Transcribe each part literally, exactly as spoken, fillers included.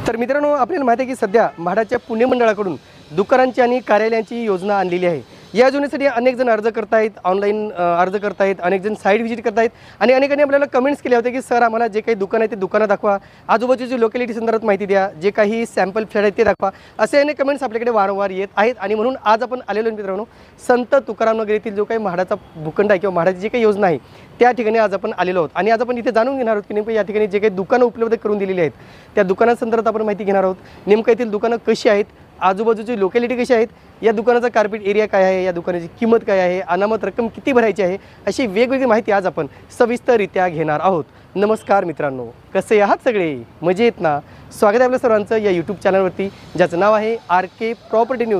तर मित्रांनो, आपल्याला माहिती आहे की सध्या म्हाडाच्या पुणे मंडळाकडून दुकानांची आणि कार्यालयांची योजना आणलेली आहे। या योजनेसाठी अनेक जण अर्ज करतायत, ऑनलाईन अर्ज करतायत, अनेक जण साइट व्हिजिट करतायत आणि अनेकांनी आपल्याला कमेंट्स केले होते की सर आम्हाला जे काही दुकान आहे ते दुकानं दाखवा, आजूबाजूची लोकॅलिटी संदर्भात माहिती द्या, जे काही सॅम्पल फ्लॅट आहेत ते दाखवा, असे अनेक कमेंट्स आपल्याकडे वारंवार येत आहेत। आणि म्हणून आज आपण आलेलो मित्रांनो संत तुकाराम नगर येथील जो काही म्हाडाचा भूखंड आहे किंवा म्हाडाची जी काही योजना आहे त्या ठिकाणी आज आपण आलेलो आहोत। आणि आज आपण इथे जाणून घेणार आहोत की नेमकं या ठिकाणी जे काही दुकानं उपलब्ध करून दिलेली आहेत त्या दुकानांसंदर्भात आपण माहिती घेणार आहोत। नेमकं येथील दुकानं कशी आहेत, आजूबाजूची लोकॅलिटी कशी आहेत, या दुकानाचा कार्पेट एरिया काय आहे, या दुकानाची किंमत काय आहे, अनामत रक्कम किती भरायची आहे, अशी वेगवेगळी माहिती आज आपण सविस्तररित्या घेणार आहोत। नमस्कार मित्रांनो, कसे आहात सगळे, मजेत ना? स्वागत आहे आपल्या सर्वांचं या यूट्यूब चॅनलवरती ज्याचं नाव आहे आर के प्रॉपर्टी न्यूज।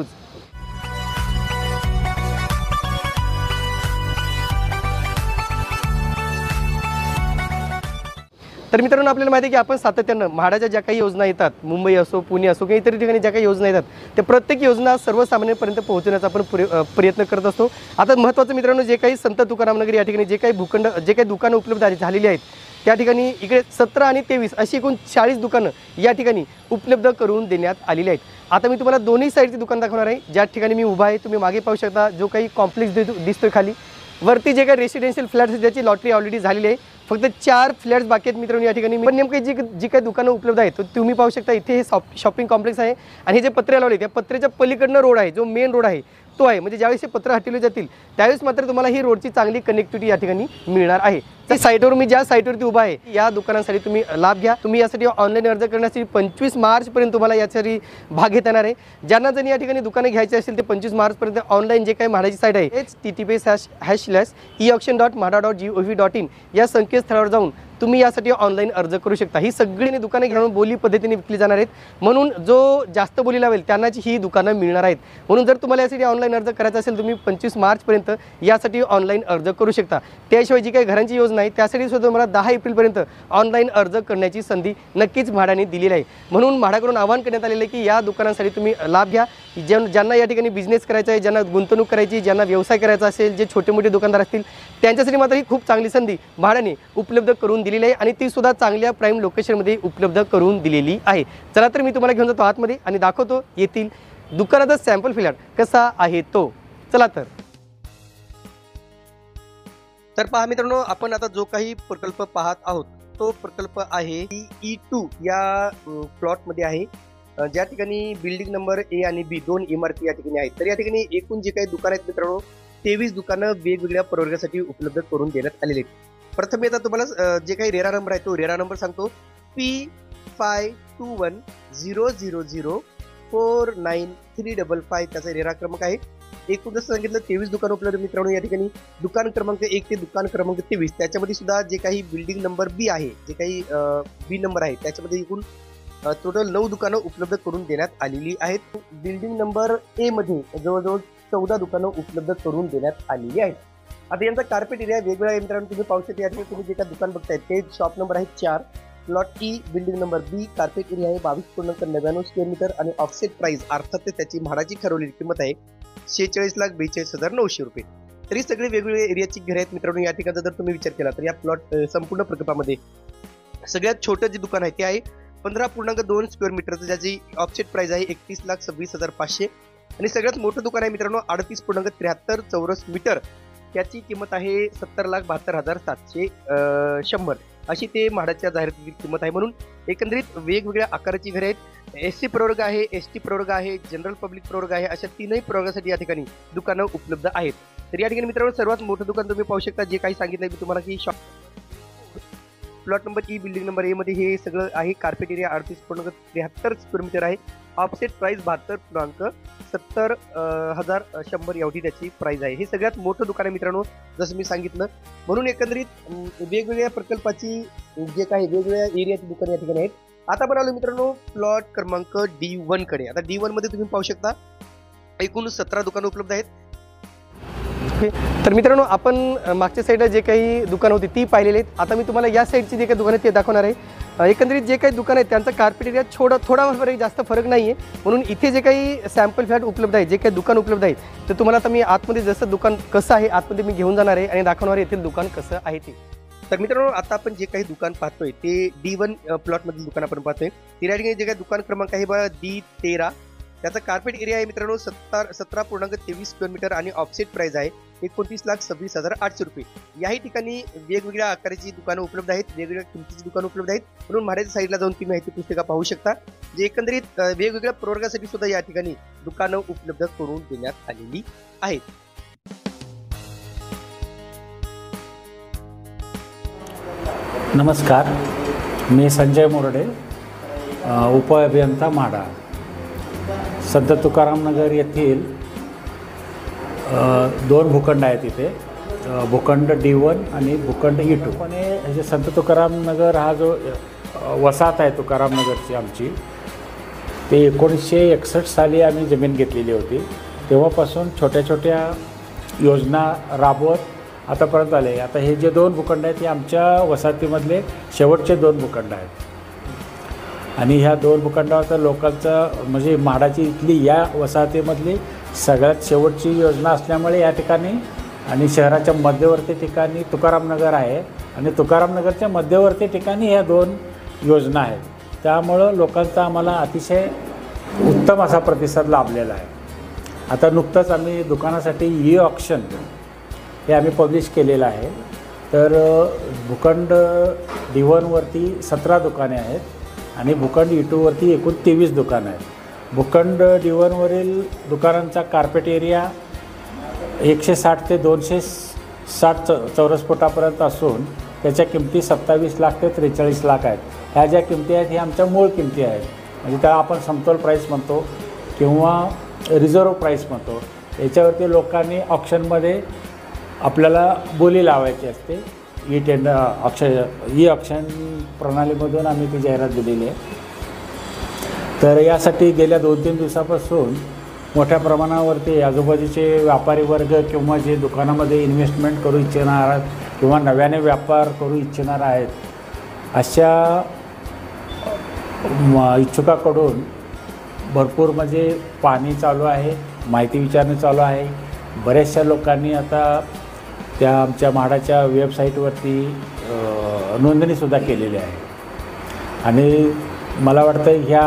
तर मित्रांनो, आपल्याला माहिती आहे की आपण सातत्यानं म्हाडाच्या ज्या काही योजना येतात, मुंबई असो, पुणे असो, काही इतर ठिकाणी ज्या काही योजना येतात त्या प्रत्येक योजना सर्वसामान्यांपर्यंत पोहोचवण्याचा आपण प्रयत्न करत असतो। आता महत्त्वाचं मित्रांनो, जे काही संत तुकाराम नगर या ठिकाणी जे काही भूखंड जे काही दुकानं उपलब्ध झालेली आहेत त्या ठिकाणी इकडे सतरा आणि तेवीस अशी एकूण चाळीस दुकानं या ठिकाणी उपलब्ध करून देण्यात आलेली आहेत। आता मी तुम्हाला दोन्ही साईडची दुकान दाखवणार आहे। ज्या ठिकाणी मी उभा आहे तुम्ही मागे पाहू शकता, जो काही कॉम्प्लेक्स दिसतोय खाली वरती जे काही रेसिडेन्शियल फ्लॅट्स ज्याची लॉटरी ऑलरेडी झालेली आहे, फक्त चार फ्लॅट्स बाकी आहेत मित्रांनो या ठिकाणी। पण नेमके जी जी काही दुकानं उपलब्ध आहेत तुम्ही पाहू शकता, इथे हे शॉपिंग कॉम्प्लेक्स आहे आणि हे जे पत्रे लावले त्या पत्रेच्या पलीकडनं रोड आहे, जो मेन रोड आहे तो आहे। म्हणजे ज्यावेळेस हे पत्र हटवले जातील त्यावेळेस मात्र तुम्हाला ही रोडची चांगली कनेक्टिव्हिटी या ठिकाणी मिळणार आहे। त्या साईटवर मी ज्या साईटवरती उभा आहे या दुकानांसाठी तुम्ही लाभ घ्या। तुम्ही यासाठी ऑनलाईन अर्ज करण्यासाठी पंचवीस मार्चपर्यंत तुम्हाला यासाठी भाग घेता येणार आहे। ज्यांना जर या ठिकाणी दुकाने घ्यायची असेल ते पंचवीस मार्चपर्यंत ऑनलाईन जे काही म्हाडाची साईट आहे H T T P S hash hash slash E auction dot MHADA dot G O V dot in या संकेतस्थळावर जाऊन तुम्ही यासाठी ऑनलाईन अर्ज करू शकता। ही सगळी दुकाने घेऊन बोली पद्धतीने विकली जाणार आहेत, म्हणून जो जास्त बोली लावेल त्यांनाच ही दुकानं मिळणार आहेत। म्हणून जर तुम्हाला यासाठी ऑनलाईन अर्ज करायचा असेल तुम्ही पंचवीस मार्चपर्यंत यासाठी ऑनलाईन अर्ज करू शकता। त्याशिवाय जी काही घरांची योजना आहे त्यासाठी सुद्धा तुम्हाला दहा एप्रिलपर्यंत ऑनलाईन अर्ज करण्याची संधी नक्कीच म्हाडाने दिलेली आहे। म्हणून म्हाडाकडून आवाहन करण्यात आलेलं आहे की या दुकानांसाठी तुम्ही लाभ घ्या। ज्या ज्यांना या ठिकाणी बिझनेस करायचा आहे, ज्यांना गुंतवणूक करायची, ज्यांना व्यवसाय करायचा असेल, जे छोटे मोठे दुकानदार असतील त्यांच्यासाठी मात्र ही खूप चांगली संधी म्हाडाने उपलब्ध करून दिलेली आहे आणि ती सुद्धा चांगल्या प्राईम लोकेशनमध्ये उपलब्ध करून दिलेली आहे। चला तर मी तुम्हाला घेऊन जातो आतमध्ये आणि दाखवतो येथील दुकानाचा सॅम्पल फ्लॅट कसा आहे तो। चला तर तर पहा मित्रांनो, आपण आता जो काही प्रकल्प पाहत आहोत तो प्रकल्प आहे ई टू या प्लॉटमध्ये आहे, ज्या ठिकाणी बिल्डिंग नंबर ए आणि बी दोन इमारती या ठिकाणी आहेत। तर या ठिकाणी एकूण जे काही दुकान आहेत मित्रांनो तेवीस दुकानं वेगवेगळ्या प्रवर्गासाठी उपलब्ध करून देण्यात आलेले आहेत। प्रथम येतात तुम्हाला जे काही रेरा नंबर आहे तो रेरा नंबर सांगतो, P five two one zero zero zero four nine three double five त्याचा रेरा क्रमांक आहे। एकूण जसं सांगितलं तेवीस दुकान उपलब्ध मित्रांनो या ठिकाणी। दुकान क्रमांक एक ते दुकान क्रमांक तेवीस त्याच्यामध्ये सुद्धा जे काही बिल्डिंग नंबर बी आहे, जे काही बी नंबर आहे त्याच्यामध्ये एकूण टोटल नऊ दुकानं उपलब्ध करून देण्यात आलेली आहेत। बिल्डिंग नंबर ए मध्ये जवळजवळ चौदा दुकानं उपलब्ध करून देण्यात आलेली आहेत। आता यांचा कार्पेट एरिया वेगवेगळा आहे मित्रांनो, तुम्ही पाहू शकता या ठिकाणी तुम्ही जे काही दुकान बघताय ते शॉप नंबर आहे चार, plot E, building number B, carpet area आहे बावीस पूर्णांक नव्याण्णव स्क्वेअर मीटर आणि ऑफसेट प्राइस अर्थात त्याची म्हाडाची ठरवलेली किंमत आहे शेहेचाळीस लाख बेचाळीस हजार नऊशे रुपये। तरी सगळे वेगवेगळे एरियाची घरे आहेत मित्रांनो या ठिकाणी। जर तुम्ही विचार केला तर या प्लॉट संपूर्ण प्रकल्पामध्ये सगळ्यात छोटं जे दुकान आहे ते आहे पंधरा पूर्णांक दोन स्क्वेअर मीटरचं, ज्याची ऑफसेट प्राइस आहे एकतीस लाख सव्वीस हजार पाचशे आणि सगळ्यात मोठं दुकान आहे मित्रांनो अडतीस पूर्णांक त्र्याहत्तर चौरस मीटर, त्याची किंमत आहे सत्तर लाख बहात्तर हजार सातशे शंभर अशी ते म्हाडाच्या जाहिरातीची किंमत आहे। म्हणून एकंदरीत वेगवेगळ्या आकाराची घरे आहेत। एस सी प्रवर्ग आहे, एस टी प्रवर्ग आहे, जनरल पब्लिक प्रवर्ग आहे, अशा तीनही प्रवर्गासाठी या ठिकाणी दुकानं उपलब्ध आहेत। तर या ठिकाणी मित्रांनो सर्वात मोठं दुकान तुम्ही पाहू शकता, जे काही सांगितलं मी तुम्हाला की shop plot number E building number A मध्ये हे सगळं आहे। कार्पेट एरिया अडतीस पूर्णांक त्र्याहत्तर स्क्वेअर मीटर आहे, ऑफसेट प्राइस बहात्तर पूर्णांक सत्तर हजार शंभर एवढी त्याची प्राइस आहे। हे सगळ्यात मोठं दुकान आहे मित्रांनो जसं मी सांगितलं। म्हणून एकंदरीत वेगवेगळ्या प्रकल्पाची जे काही वेगवेगळ्या एरियाची दुकाने या ठिकाणी आहेत। आता पण आलो मित्रांनो प्लॉट क्रमांक डी वन कडे। आता डी वन मध्ये तुम्ही पाहू शकता एकूण सतरा दुकानं उपलब्ध आहेत। तर मित्रांनो, आपण मागच्या साईडला जे काही दुकान होती ती पाहिलेली आहेत। आता मी तुम्हाला या साईडची जे काही दुकान आहेत ते दाखवणार आहे। एकंदरीत जे काही दुकान आहेत त्यांचा कार्पेट एरिया थोडा थोडा फरक जास्त फरक नाही आहे। म्हणून इथे जे काही सॅम्पल फ्लॅट उपलब्ध आहे, जे काही दुकान उपलब्ध आहे ते तुम्हाला आता मी आतमध्ये जसं दुकान कसं आहे आतमध्ये मी घेऊन जाणार आहे आणि दाखवणार आहे येथील दुकान कसं आहे ते। तर मित्रांनो, आता आपण जे काही दुकान पाहतोय ते डी वन प्लॉट मधील दुकान आपण पाहतोय. त्या ठिकाणी जे काही दुकान क्रमांक आहे बघा डी तेरा. त्याचा कार्पेट एरिया आहे मित्रांनो सत्तर सतरा पूर्णांक तेवीस स्क्वेअर मीटर आणि ऑफसेट प्राइस आहे एकोणतीस लाख सव्वीस हजार आठशे रुपये. याही ठिकाणी वेगवेगळ्या आकाराची दुकानं उपलब्ध आहेत, वेगवेगळ्या किमतीची दुकानं उपलब्ध आहेत. म्हणून भाड्याच्या साईडला जाऊन तुम्ही माहिती पुस्तिका पाहू शकता. जे एकंदरीत वेगवेगळ्या प्रवर्गासाठी सुद्धा या ठिकाणी दुकानं उपलब्ध करून देण्यात आलेली आहेत. नमस्कार, मी संजय मोरडे, उपअभियंता म्हाडा. संत तुकाराम नगर येथील दोन भूखंड आहेत इथे, भूखंड डी वन आणि भूखंड ई टू. पण हे संत तुकाराम नगर हा जो वसाहत आहे तुकाराम नगरची आमची, ते एकोणीसशे एकसष्ट साली आम्ही जमीन घेतलेली होती. तेव्हापासून छोट्या छोट्या योजना राबवत आतापर्यंत आले. आता हे जे दोन भूखंड आहेत हे आमच्या वसाहतीमधले शेवटचे दोन भूखंड आहेत. आणि ह्या दोन भूखंडावर तर लोकांचं म्हणजे म्हाडाची इथली या वसाहतीमधली सगळ्यात शेवटची योजना असल्यामुळे या ठिकाणी आणि शहराच्या मध्यवर्ती ठिकाणी तुकारामनगर आहे आणि तुकारामनगरच्या मध्यवर्ती ठिकाणी ह्या दोन योजना आहेत. त्यामुळं लोकांचा आम्हाला अतिशय उत्तम असा प्रतिसाद लाभलेला आहे. आता नुकतंच आम्ही दुकानासाठी ई ऑक्शन हे आम्ही पब्लिश केलेलं आहे. तर भूखंड डी वनवरती सतरा दुकाने आहेत आणि भूखंड ई टूवरती एकूण तेवीस दुकानं आहेत. भूखंड डी वनवरील दुकानांचा कार्पेट एरिया एकशे साठ ते दोनशे साठ च चौरस फुटापर्यंत असून त्याच्या किमती सत्तावीस लाख ते त्रेचाळीस लाख आहेत. ह्या ज्या किमती आहेत ह्या आमच्या मूळ किमती आहेत, म्हणजे त्याला आपण समतोल प्राईस म्हणतो किंवा रिझर्व प्राईस म्हणतो. याच्यावरती लोकांनी ऑप्शनमध्ये आपल्याला बोली लावायची असते. E tender option E option प्रणालीमधून आम्ही ती जाहिरात दिलेली आहे. तर यासाठी गेल्या दोन तीन दिवसापासून मोठ्या प्रमाणावरती आजूबाजूचे व्यापारी वर्ग किंवा जे दुकानामध्ये इन्व्हेस्टमेंट करू इच्छिणार आहेत किंवा नव्याने व्यापार करू इच्छिणार आहेत अशा इच्छुकाकडून भरपूर म्हणजे पाहणी चालू आहे, माहिती विचारणे चालू आहे. बऱ्याचशा लोकांनी आता त्या आमच्या म्हाडाच्या वेबसाईटवरती नोंदणीसुद्धा केलेली आहे. आणि मला वाटतं ह्या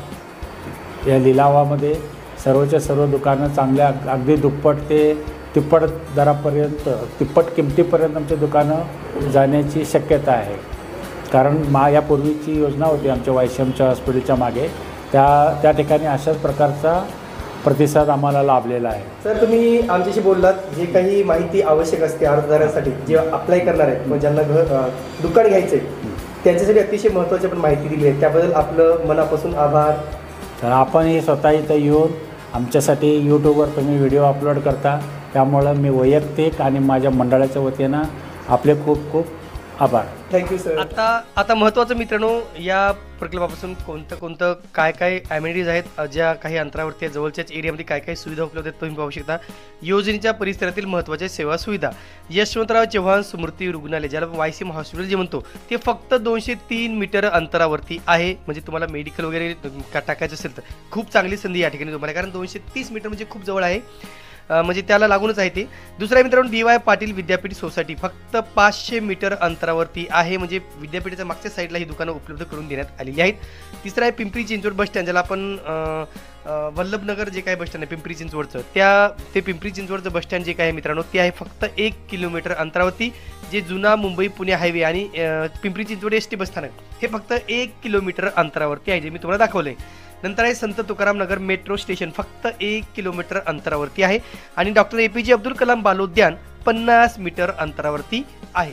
या लिलावामध्ये सर्वच्या सर्व दुकानं चांगल्या अगदी दुप्पट ते तिप्पट दरापर्यंत तिप्पट किमतीपर्यंत आमची दुकानं जाण्याची शक्यता आहे. कारण मा यापूर्वीची योजना होती आमच्या वायशमच्या हॉस्पिटलच्या मागे, त्या त्या ठिकाणी अशाच प्रकारचा प्रतिसाद आम्हाला लाभलेला आहे. सर, तुम्ही आमच्याशी बोललात जे काही माहिती आवश्यक असते अर्जदारांसाठी जे अप्लाय करणार आहेत किंवा ज्यांना घर दुकान घ्यायचं आहे त्यांच्यासाठी अतिशय महत्त्वाची पण माहिती दिली आहे, त्याबद्दल आपलं मनापासून आभार. तर आपण हे स्वतः इथं येऊन आमच्यासाठी यूट्यूबवर तुम्ही व्हिडिओ अपलोड करता, त्यामुळं मी वैयक्तिक आणि माझ्या मंडळाच्या वतीनं आपले खूप खूप आभार. Thank you sir. आता आता महत्त्वाचं मित्रांनो, या प्रकल्पापासून कोणतं कोणतं काय काय ॲमेनिटीज आहेत, ज्या काही अंतरावरती आहे, जवळच्याच एरियामध्ये काय काय सुविधा उपलब्ध आहेत तुम्ही पाहू शकता. योजनेच्या परिसरातील महत्त्वाच्या सेवा सुविधा. यशवंतराव चव्हाण स्मृती रुग्णालय, ज्याला वायसीएम हॉस्पिटल जे म्हणतो, ते फक्त दोनशे तीन मीटर अंतरावरती आहे. म्हणजे तुम्हाला मेडिकल वगैरे टाकायचं असेल तर खूप चांगली संधी या ठिकाणी तुम्हाला, कारण दोनशे तीस मीटर म्हणजे खूप जवळ आहे, म्हणजे त्याला लागूनच आहे ते. दुसरा मित्रांनो, डी वाय पाटील विद्यापीठ सोसायटी फक्त पाचशे मीटर अंतरावरती आहे, म्हणजे विद्यापीठाच्या मागच्या साईडला ही दुकानं उपलब्ध करून देण्यात आलेली आहेत. तिसरा आहे पिंपरी चिंचवड बस स्टँड, ज्याला आपण वल्लभनगर जे काही बस स्टँड आहे पिंपरी चिंचवडचं, त्या ते पिंपरी चिंचवडचं बस स्टँड जे काय आहे मित्रांनो ते आहे फक्त एक किलोमीटर अंतरावरती. जे जुना मुंबई पुणे हायवे आणि Pimpri Chinchwad S T bus स्थानक हे फक्त एक किलोमीटर अंतरावरती आहे, जे मी तुम्हाला दाखवलं आहे. नंतर आहे संत तुकाराम नगर मेट्रो स्टेशन, फक्त एक किलोमीटर अंतरावरती आहे. आणि डॉक्टर ए पी जे अब्दुल कलाम बालोद्यान पन्नास मीटर अंतरावरती आहे.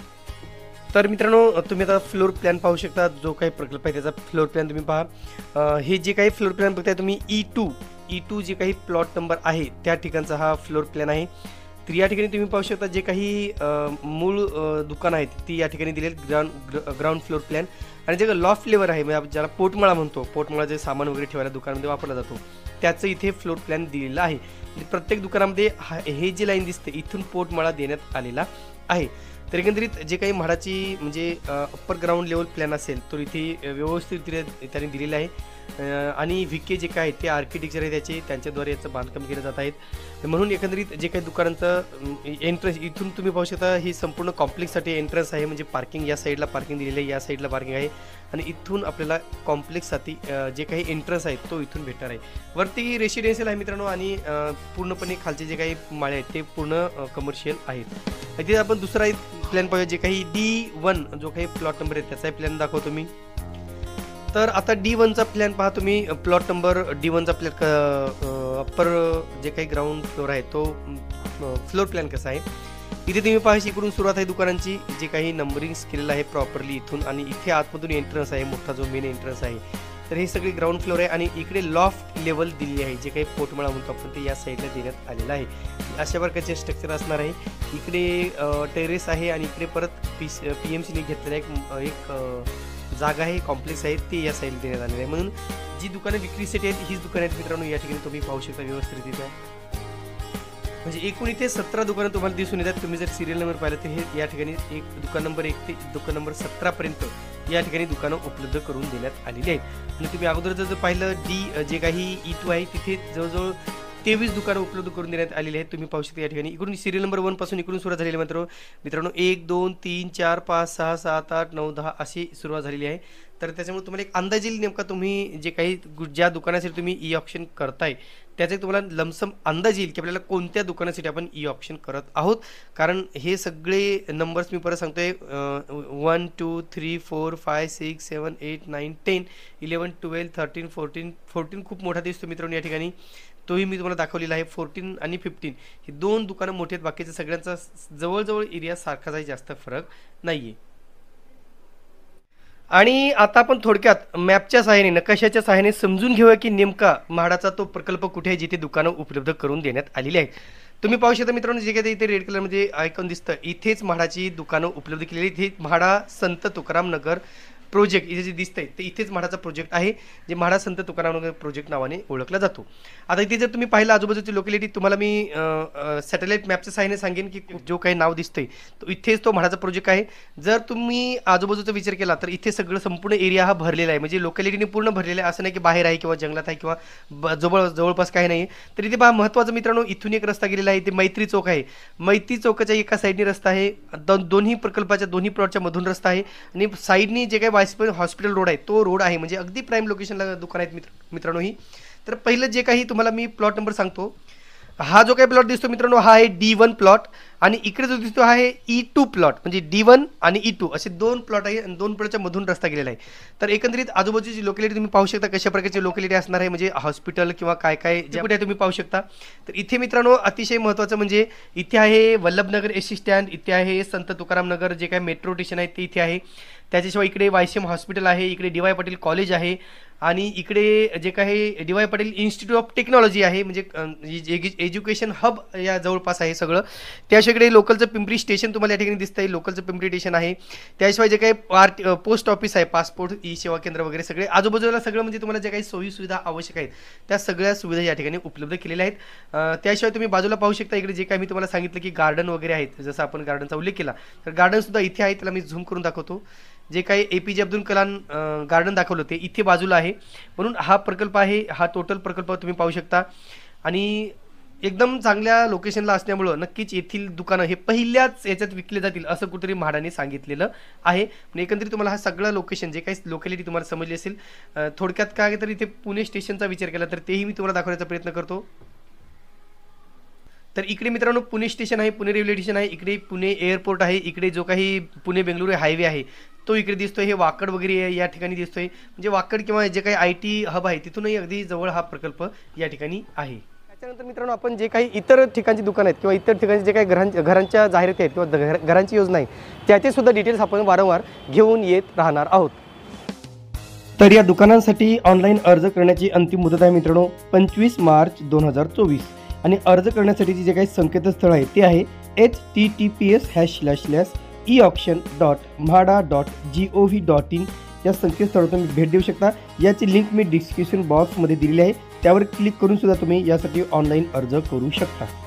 तर मित्रांनो, तुम्ही आता फ्लोर प्लॅन पाहू शकता. जो काही प्रकल्प आहे त्याचा फ्लोर प्लॅन तुम्ही पहा. हे जे काही फ्लोर प्लॅन बघताय तुम्ही ई टू ई टू जे काही प्लॉट नंबर आहे त्या ठिकाणचा हा फ्लोर प्लॅन आहे. तर या ठिकाणी तुम्ही पाहू शकता जे काही मूळ दुकान आहेत ती या ठिकाणी दिलेत, ग्राउंड ग्राउंड फ्लोर प्लॅन. आणि जे लॉफ्ट लेवर आहे, म्हणजे ज्याला पोटमाळा म्हणतो, पोटमाळा जे सामान वगैरे ठेवायला दुकानामध्ये वापरला जातो, त्याचं इथे फ्लोर प्लॅन दिलेलं आहे. प्रत्येक दुकानामध्ये हे जे लाईन दिसते इथून पोटमाळा देण्यात आलेला आहे. तर एकंदरीत जे काही म्हाडाची म्हणजे अप्पर ग्राउंड लेवल प्लॅन असेल तो इथे व्यवस्थितरित्या त्यांनी दिलेला आहे आणि व्ही के जे काय ते आर्किटेक्चर आहे त्याचे त्यांच्याद्वारे याचं बांधकाम केलं जात आहेत. म्हणून एकंदरीत जे काही दुकानांचं एंट्रन्स इथून तुम्ही पाहू शकता ही संपूर्ण कॉम्प्लेक्ससाठी एंट्रन्स आहे. म्हणजे पार्किंग या साईडला पार्किंग दिलेलं आहे, या साईडला पार्किंग आहे आणि इथून आपल्याला कॉम्प्लेक्ससाठी जे काही एंट्रन्स आहे तो इथून भेटणार आहे. वरती रेसिडेन्शियल आहे मित्रांनो आणि पूर्णपणे खालचे जे काही माळे आहेत ते पूर्ण कमर्शियल आहेत. इथे आपण दुसरा प्लॅन पाहूया जे काही डी वन जो काही प्लॉट नंबर आहे त्याचा प्लॅन दाखवतो मी. तर आता डी वनचा प्लॅन पहा तुम्ही. प्लॉट नंबर डी वनचा प्लॅन अप्पर जे काही ग्राउंड फ्लोर आहे तो फ्लोर प्लॅन कसा आहे. इथे तुम्ही पाहायची इकडून सुरुवात आहे दुकानांची जे काही नंबरिंग केलेलं आहे प्रॉपरली इथून आणि इथे आतमधून एंट्रन्स आहे मोठा जो मेन एंट्रन्स आहे. तर हे सगळे ग्राउंड फ्लोर आहे आणि इकडे लॉफ्ट लेवल दिली आहे जे काही पोटमाळा म्हणतो आपण ते या साईडला देण्यात आलेलं आहे. अशा प्रकारचे स्ट्रक्चर असणार आहे. इकडे टेरेस आहे आणि इकडे परत पी पी एम सीने घेतलेला एक एक जागा आहे कॉम्प्लेक्स आहे ते या साईडला देण्यात आलेलं आहे. म्हणून जी दुकानं विक्रीसाठी आहेत हीच दुकानं आहेत मित्रांनो. या ठिकाणी तुम्ही पाहू शकता व्यवस्थितरित्या. म्हणजे एकूण इथे सतरा दुकानं तुम्हाला दिसून येतात. तुम्ही जर सिरियल नंबर पाहिलं तर हे या ठिकाणी एक दुकान नंबर एक ते दुकान नंबर सतरापर्यंत या ठिकाणी दुकानं उपलब्ध करून देण्यात आलेली आहेत. आणि तुम्ही अगोदर जर पाहिलं डी जे काही ई टू आहे तिथे जवळजवळ तेवीस दुकानं उपलब्ध करून देण्यात आलेली आहेत. तुम्ही पाहू शकता या ठिकाणी इकडून सिरियल नंबर वन पासून इकडून सुरुवात झालेली मात्र मित्रांनो एक दोन तीन चार पाच सहा सात आठ नऊ दहा अशी सुरुवात झालेली आहे. तर त्याच्यामुळे तुम्हाला एक अंदाज येईल नेमका तुम्ही जे काही ज्या दुकानासाठी तुम्ही ई ऑप्शन करताय त्याचा तुम्हाला लमसम अंदाज येईल की आपल्याला कोणत्या दुकानासाठी आपण ई ऑप्शन करत आहोत. कारण हे सगळे नंबर्स मी परत सांगतोय one two three four five six seven eight nine ten eleven twelve thirteen fourteen fourteen खूप मोठा दिसतो मित्रांनो या ठिकाणी. तोही मी तुम्हाला दाखवलेला आहे. फोर्टीन आणि फिफ्टीन ही दोन दुकानं मोठी आहेत. बाकीच्या सगळ्यांचा जवळजवळ एरिया सारखाच आहे, जास्त फरक नाही आहे. आणि आता आपण थोडक्यात मॅपच्या सहाय्याने नकाशाच्या सहाय्याने समजून घेऊया की नेमका म्हाडाचा तो प्रकल्प कुठे आहे जिथे दुकानं उपलब्ध करून देण्यात आलेली आहेत. तुम्ही पाहू शकता मित्रांनो जे काही इथे रेड कलरमध्ये आयकॉन दिसतं इथेच म्हाडाची दुकानं उपलब्ध केलेली. इथे म्हाडा संत तुकाराम नगर प्रोजेक्ट इथे जे दिसतंय ते इथेच म्हाडाचा प्रोजेक्ट आहे जे म्हाडा संत तुकाराम नगर प्रोजेक्ट नावाने ओळखला जातो. आता इथे जर तुम्ही पाहिलं आजूबाजूची लोकॅलिटी तुम्हाला मी सॅटेलाइट मॅपच्या सहाय्याने सांगेन की जो काही नाव दिसतंय तो इथेच तो म्हाडाचा प्रोजेक्ट आहे. जर तुम्ही आजूबाजूचा विचार केला तर इथे सगळं संपूर्ण एरिया हा भरलेला आहे. म्हणजे लोकॅलिटीने पूर्ण भरलेला आहे. असं नाही की बाहेर आहे किंवा जंगलात आहे किंवा जवळ जवळपास काही नाही. तर इथे पहा महत्त्वाचं मित्रांनो इथून एक रस्ता गेलेला आहे. ते मैत्री चौक आहे. मैत्री चौकाच्या एका साईडने रस्ता आहे. दोन्ही प्रकल्पाच्या दोन्ही प्लॉटच्या मधून रस्ता आहे आणि साईडनी जे काही वायसपन हॉस्पिटल रोड आहे तो रोड आहे. म्हणजे अगदी प्राईम लोकेशनला दुकान आहेत मित्र मित्रांनो ही. तर पहिलं जे काही तुम्हाला मी प्लॉट नंबर सांगतो. हा जो काही प्लॉट दिसतो मित्रांनो हा आहे डी वन प्लॉट आणि इकडे जो दिसतो आहे ई टू प्लॉट. म्हणजे डी वन आणि ई टू असे दोन प्लॉट आहे आणि दोन प्लॉटच्या मधून रस्ता गेलेला आहे. तर एकंदरीत आजूबाजूची लोकॅलिटी तुम्ही पाहू शकता कशा प्रकारची लोकॅलिटी असणार आहे. म्हणजे हॉस्पिटल किंवा काय काय जे कुठे तुम्ही पाहू शकता. तर इथे मित्रांनो अतिशय महत्त्वाचं म्हणजे इथे आहे वल्लभनगर एस टी स्टँड, इथे आहे संत तुकाराम नगर जे काही मेट्रो स्टेशन आहे ते इथे आहे. त्याच्याशिवाय इकडे वायसीएम हॉस्पिटल आहे. इकडे डी वाय पाटील कॉलेज आहे आणि इकडे जे काही D Y Patil institute of technology आहे. म्हणजे एज्युकेशन हब या जवळपास आहे सगळं. त्याशिवाय इकडे लोकलचं पिंपरी स्टेशन तुम्हाला या ठिकाणी दिसतं आहे. लोकलचं पिंपरी स्टेशन आहे. त्याशिवाय जे काही आर पोस्ट ऑफिस आहे पासपोर्ट ई सेवा केंद्र वगैरे सगळे आजूबाजूला सगळं म्हणजे तुम्हाला जे काही सोयी सुविधा आवश्यक आहेत त्या सगळ्या सुविधा या ठिकाणी उपलब्ध केलेल्या आहेत. त्याशिवाय तुम्ही बाजूला पाहू शकता इकडे जे काही मी तुम्हाला सांगितलं की गार्डन वगैरे आहेत. जसं आपण गार्डनचा उल्लेख केला तर गार्डन सुद्धा इथे आहे. त्याला मी झूम करून दाखवतो. जे काही ए पी जे अब्दुल कलाम गार्डन दाखवलं ते इथे बाजूला आहे. म्हणून हा प्रकल्प आहे. हा टोटल प्रकल्प तुम्ही पाहू शकता आणि एकदम चांगल्या लोकेशनला असल्यामुळं नक्कीच येथील दुकानं हे पहिल्याच याच्यात विकले जातील असं कुठेतरी म्हाडाने सांगितलेलं आहे. म्हणजे एकंदरीत तुम्हाला हा सगळं लोकेशन जे काही लोकॅलिटी तुम्हाला समजली असेल. थोडक्यात काय तर इथे पुणे स्टेशनचा विचार केला तर तेही मी तुम्हाला दाखवण्याचा प्रयत्न करतो. तर इकडे मित्रांनो पुणे स्टेशन आहे, पुणे रेल्वे स्टेशन आहे. इकडे पुणे एअरपोर्ट आहे. इकडे जो काही पुणे बेंगळुरू हायवे आहे तो इकडे दिसतोय. हे वाकड वगैरे या ठिकाणी दिसतोय. म्हणजे वाकड किंवा जे काही आय टी हब आहे तिथूनही अगदी जवळ हा प्रकल्प या ठिकाणी आहे. त्याच्यानंतर मित्रांनो आपण जे काही इतर ठिकाणची दुकानं आहेत किंवा इतर ठिकाणी जे काही घरांच्या घरांच्या जाहिराती आहेत किंवा घरांची योजना आहे त्याचे सुद्धा डिटेल्स आपण वारंवार घेऊन येत राहणार आहोत. तर या दुकानांसाठी ऑनलाईन अर्ज करण्याची अंतिम मुदत आहे मित्रांनो पंचवीस मार्च दोन हजार चोवीस आणि अर्ज करण्यासाठीचे जे काही संकेतस्थळ आहे ते आहे H T T P S hash slash slash E option dot MHADA dot G O V dot in या संकेतस्थळावर तुम्ही भेट देऊ शकता. याची लिंक मी डिस्क्रिप्शन बॉक्समध्ये दिलेली आहे. त्यावर क्लिक करून सुद्धा तुम्ही यासाठी ऑनलाईन अर्ज करू शकता.